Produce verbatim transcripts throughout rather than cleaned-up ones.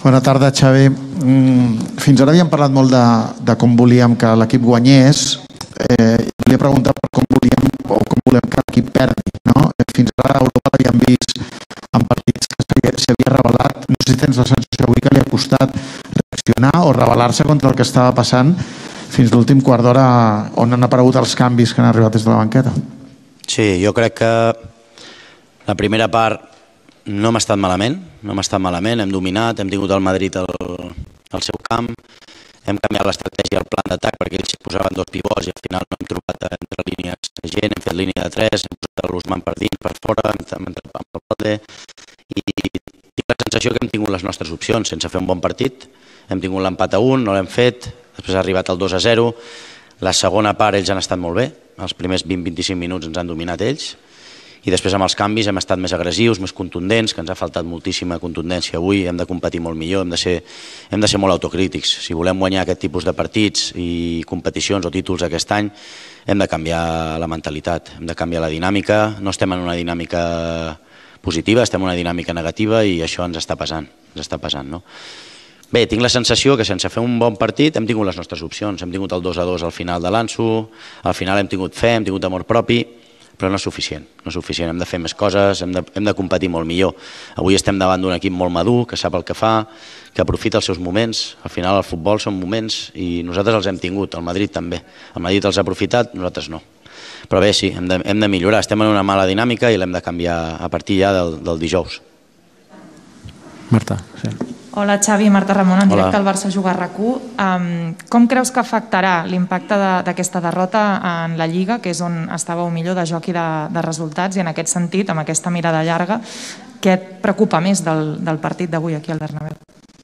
Bona tarda, Xavi. Fins ara havíem parlat molt de, de com volíem que l'equip guanyés. Eh, volia preguntar per com volíem o com volem que l'equip perdi. No? Fins ara a Europa l'havíem vist en partits que s'havia revelat. No sé si tens la sensació avui que li ha costat reaccionar o revelar-se contra el que estava passant fins l'últim quart d'hora on han aparegut els canvis que han arribat des de la banqueta. Sí, jo crec que la primera part no hem estat malament, no hem estat malament, hem dominat, hem tingut el Madrid al, al seu camp, hem canviat l'estratègia, el plan d'atac, perquè ells s'hi posaven dos pivots i al final no hem trobat entre línies gent, hem fet línia de tres, hem posat l'Usman per dins, per fora, hem entrat amb el Balde, i tinc la sensació que hem tingut les nostres opcions sense fer un bon partit, hem tingut l'empat a un, no l'hem fet, després ha arribat el dos a zero, la segona part ells han estat molt bé, els primers vint a vint-i-cinc minuts ens han dominat ells, i després amb els canvis hem estat més agressius, més contundents, que ens ha faltat moltíssima contundència avui, hem de competir molt millor, hem de ser, hem de ser molt autocrítics. Si volem guanyar aquest tipus de partits i competicions o títols aquest any, hem de canviar la mentalitat, hem de canviar la dinàmica, no estem en una dinàmica positiva, estem en una dinàmica negativa i això ens està pesant, ens està pesant, no? Bé, tinc la sensació que sense fer un bon partit hem tingut les nostres opcions, hem tingut el dos a dos al final de l'Anso, al final hem tingut fe, hem tingut amor propi, però no és suficient, no és suficient, hem de fer més coses, hem de, hem de competir molt millor. Avui estem davant d'un equip molt madur, que sap el que fa, que aprofita els seus moments, al final el futbol són moments i nosaltres els hem tingut, el Madrid també. El Madrid els ha aprofitat, nosaltres no. Però bé, sí, hem de, hem de millorar, estem en una mala dinàmica i l'hem de canviar a partir ja del, del dijous. Marta, sí. Hola Xavi, Marta Ramon, en directe Hola. al Barça Juga RAC u. Um, com creus que afectarà l'impacte d'aquesta de, derrota en la Lliga, que és on estàveu millor de joc i de, de resultats, i en aquest sentit, amb aquesta mirada llarga, què et preocupa més del, del partit d'avui aquí al Bernabéu?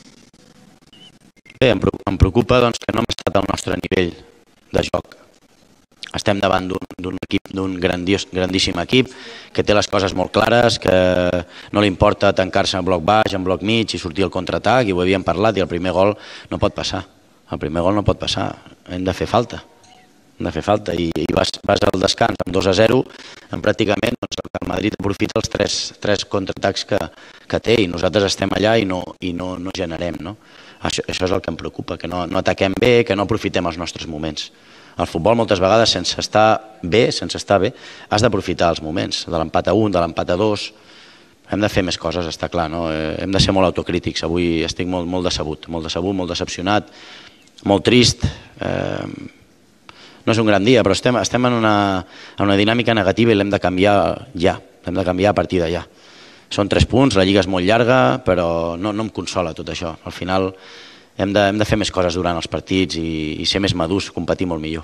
Bé, em preocupa doncs, que no hem estat al nostre nivell de joc. Estem davant d'un equip, d'un grandíssim equip, que té les coses molt clares, que no li importa tancar-se en bloc baix, en bloc mig i sortir al contraatac, i ho havíem parlat, i el primer gol no pot passar. El primer gol no pot passar, hem de fer falta. Hem de fer falta, i, i vas, vas al descans amb dos a zero, en pràcticament doncs, el Madrid aprofita els tres, tres contraatacs que, que té, i nosaltres estem allà i no, i no, no generem. No? Això, això és el que em preocupa, que no, no ataquem bé, que no aprofitem els nostres moments. Al futbol moltes vegades sense estar bé, sense estar bé, has d'aprofitar els moments, de l'empat a un, de l'empat a dos. Hem de fer més coses, està clar, no? Hem de ser molt autocrítics. Avui estic molt, molt decebut, molt decebut, molt decepcionat, molt trist. Eh, no és un gran dia, però estem, estem en, una, en una dinàmica negativa i l'hem de canviar ja, l'hem de canviar a partir d'allà. Són tres punts, la Lliga és molt llarga, però no, no em consola tot això. Al final hem de, hem de fer més coses durant els partits i, i ser més madurs, competir molt millor.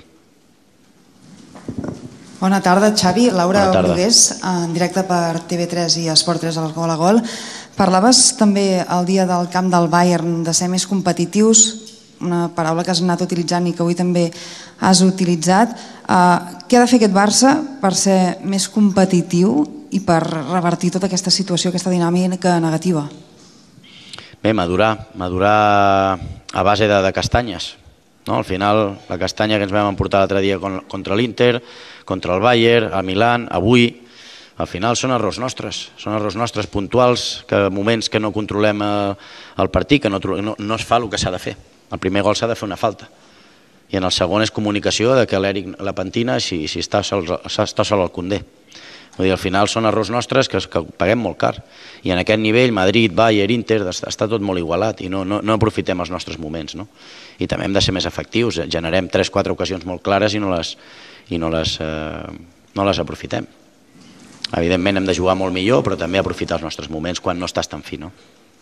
Bona tarda, Xavi. Laura Bona tarda. Brugués, en directe per T V tres i Esport tres al Gol a Gol. Parlaves també el dia del camp del Bayern de ser més competitius, una paraula que has anat utilitzant i que avui també has utilitzat. Uh, què ha de fer aquest Barça per ser més competitiu i per revertir tota aquesta situació, aquesta dinàmica negativa? Bé, madurar, madurar a base de, de castanyes. No? Al final, la castanya que ens vam emportar l'altre dia contra l'Inter, contra el Bayern, a Milán, avui, al final són errors nostres, són errors nostres puntuals, que moments que no controlem el partit, que no, no, no es fa el que s'ha de fer. El primer gol s'ha de fer una falta. I en el segon és comunicació de que l'Eric la pentina si, si està, sol, està sol al Koundé. Vull dir, al final són errors nostres que, que paguem molt car. I en aquest nivell, Madrid, Bayern, Inter, està tot molt igualat i no, no, no aprofitem els nostres moments. No? I també hem de ser més efectius. Generem tres o quatre ocasions molt clares i no les, i no les, eh, no les aprofitem. Evidentment hem de jugar molt millor, però també aprofitar els nostres moments quan no estàs tan fi. No?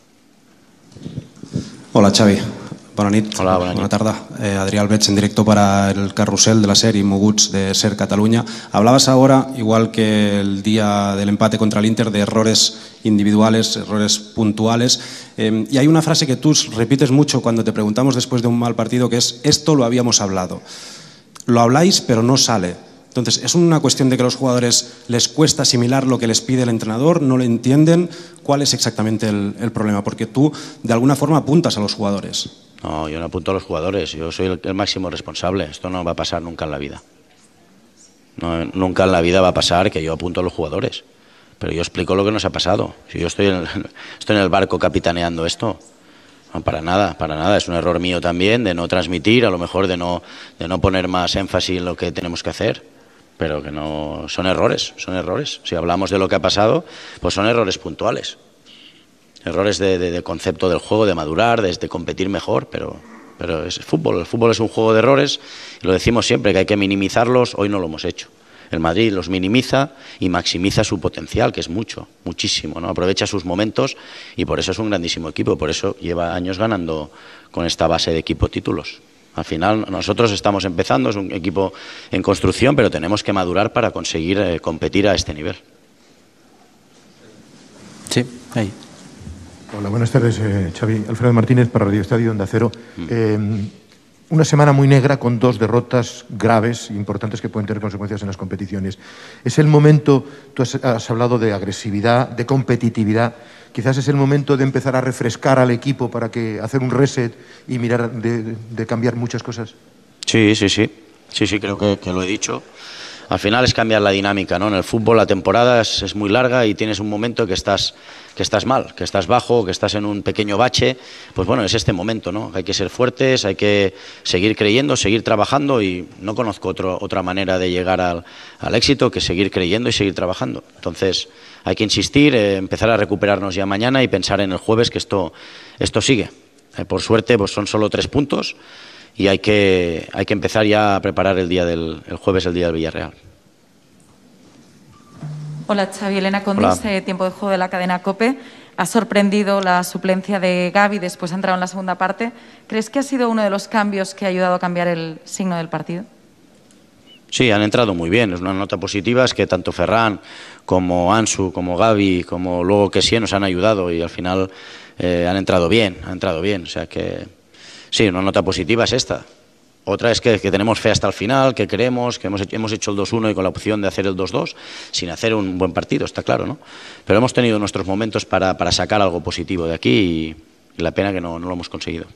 Hola, Xavi. Bona nit. Hola, bona nit. Buena tarde. Eh, Adrián Albets, en directo para el carrusel de la serie Moguts de Ser Cataluña. Hablabas ahora, igual que el día del empate contra el Inter, de errores individuales, errores puntuales. Eh, y hay una frase que tú repites mucho cuando te preguntamos después de un mal partido, que es: esto lo habíamos hablado. Lo habláis, pero no sale. Entonces, ¿es una cuestión de que a los jugadores les cuesta asimilar lo que les pide el entrenador? ¿No lo entienden? ¿Cuál es exactamente el, el problema? Porque tú, de alguna forma, apuntas a los jugadores. No, yo no apunto a los jugadores, yo soy el, el máximo responsable. Esto no va a pasar nunca en la vida. No, nunca en la vida va a pasar que yo apunto a los jugadores. Pero yo explico lo que nos ha pasado. Si yo estoy en el, estoy en el barco capitaneando esto, No, para nada, para nada. Es un error mío también de no transmitir, a lo mejor de no, de no poner más énfasis en lo que tenemos que hacer, pero que no son errores, son errores. Si hablamos de lo que ha pasado, pues son errores puntuales. Errores de, de, de concepto del juego, de madurar, de, de competir mejor, pero, pero es fútbol. El fútbol es un juego de errores y lo decimos siempre, que hay que minimizarlos. Hoy no lo hemos hecho. El Madrid los minimiza y maximiza su potencial, que es mucho, muchísimo, ¿no? Aprovecha sus momentos y por eso es un grandísimo equipo, por eso lleva años ganando con esta base de equipo títulos. Al final nosotros estamos empezando, es un equipo en construcción, pero tenemos que madurar para conseguir eh, competir a este nivel. Sí, ahí. Hola, buenas tardes, eh, Xavi. Alfredo Martínez para Radio Estadio Onda Cero. Mm. Eh, una semana muy negra con dos derrotas graves, importantes, que pueden tener consecuencias en las competiciones. Es el momento, tú has, has hablado de agresividad, de competitividad, quizás es el momento de empezar a refrescar al equipo para que hacer un reset y mirar de, de cambiar muchas cosas. Sí, sí, sí, sí, sí, creo que, que lo he dicho. Al final es cambiar la dinámica, ¿no? En el fútbol la temporada es, es muy larga y tienes un momento que estás, que estás mal, que estás bajo, que estás en un pequeño bache. Pues bueno, es este momento, ¿no? Hay que ser fuertes, hay que seguir creyendo, seguir trabajando y no conozco otro, otra manera de llegar al, al éxito que seguir creyendo y seguir trabajando. Entonces hay que insistir, eh, empezar a recuperarnos ya mañana y pensar en el jueves que esto, esto sigue. Eh, por suerte pues son solo tres puntos. Y hay que, hay que empezar ya a preparar el día del el jueves, el día del Villarreal. Hola, Xavi. Elena Condis, eh, tiempo de juego de la cadena COPE. Ha sorprendido la suplencia de Gavi, después ha entrado en la segunda parte. ¿Crees que ha sido uno de los cambios que ha ayudado a cambiar el signo del partido? Sí, han entrado muy bien. Es una nota positiva, es que tanto Ferran como Ansu, como Gavi, como luego Kessie nos han ayudado y al final eh, han entrado bien, han entrado bien. O sea que sí, una nota positiva es esta. Otra es que, que tenemos fe hasta el final, que creemos, que hemos hecho, hemos hecho el dos uno y con la opción de hacer el dos dos, sin hacer un buen partido, está claro, ¿no? Pero hemos tenido nuestros momentos para, para sacar algo positivo de aquí y, y la pena que no, no lo hemos conseguido.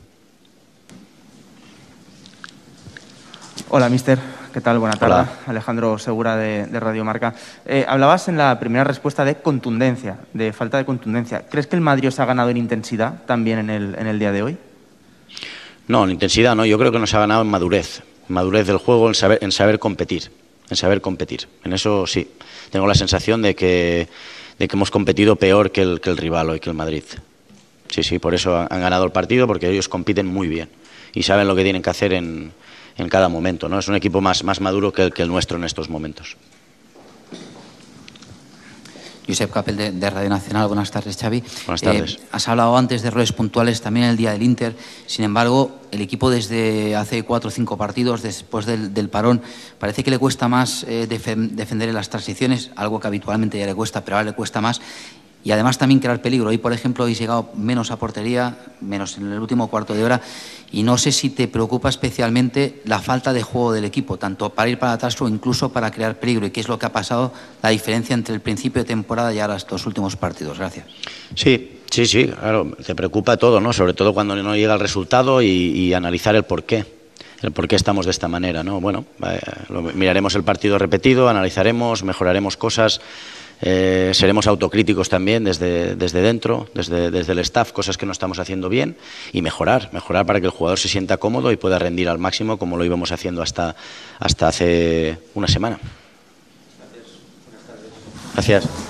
Hola, mister. ¿Qué tal? Buena tarde. Hola. Alejandro Segura, de, de Radio Marca. Eh, hablabas en la primera respuesta de contundencia, de falta de contundencia. ¿Crees que el Madrid os ha ganado en intensidad también en el, en el día de hoy? No, en intensidad no, yo creo que nos ha ganado en madurez, madurez del juego, en saber, en saber competir, en saber competir. En eso sí, tengo la sensación de que, de que hemos competido peor que el, que el rival hoy, que el Madrid. Sí, sí, por eso han ganado el partido, porque ellos compiten muy bien y saben lo que tienen que hacer en, en cada momento, ¿no? Es un equipo más, más maduro que el, que el nuestro en estos momentos. Josep Capel, de, de Radio Nacional. Buenas tardes, Xavi. Buenas tardes. Eh, has hablado antes de errores puntuales también en el día del Inter. Sin embargo, el equipo desde hace cuatro o cinco partidos, después del, del parón, parece que le cuesta más eh, def- defender en las transiciones, algo que habitualmente ya le cuesta, pero ahora le cuesta más. Y además también crear peligro. Hoy, por ejemplo, habéis llegado menos a portería, menos en el último cuarto de hora. Y no sé si te preocupa especialmente la falta de juego del equipo, tanto para ir para atrás o incluso para crear peligro. ¿Y qué es lo que ha pasado, la diferencia entre el principio de temporada y ahora estos últimos partidos? Gracias. Sí, Sí, sí, claro, te preocupa todo, ¿no? Sobre todo cuando no llega el resultado y, y analizar el porqué. El por qué estamos de esta manera, ¿no? Bueno, eh, lo, miraremos el partido repetido, analizaremos, mejoraremos cosas. Eh, seremos autocríticos también desde, desde dentro, desde, desde el staff, cosas que no estamos haciendo bien y mejorar, mejorar para que el jugador se sienta cómodo y pueda rendir al máximo como lo íbamos haciendo hasta, hasta hace una semana. Gracias. Gracias.